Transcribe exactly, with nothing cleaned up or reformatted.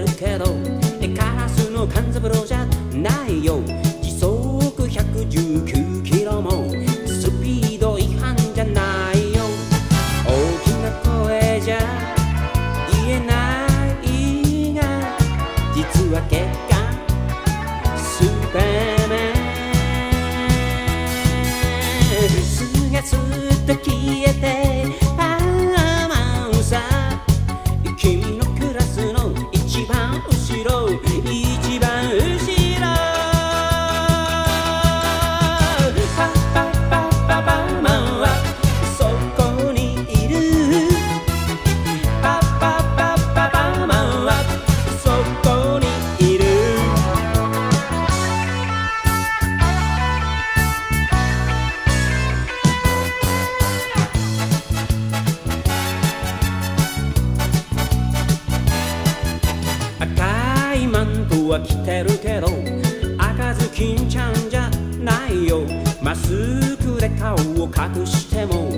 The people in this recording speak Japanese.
るけどカラスの勘三郎じゃないよ。時速ひゃくじゅうきゅうキロもスピード違反じゃないよ。大きな声じゃ言えないが実は結果スーパーマン。すがすっと消えてパーマンさ、君のクラスの一番後ろ一番後ろ。パパパパパーマンはそこにいる。パパパパパーマンはそこにいる。赤いマントは着てるけど赤ずきんちゃんじゃないよ。マスクで顔を隠しても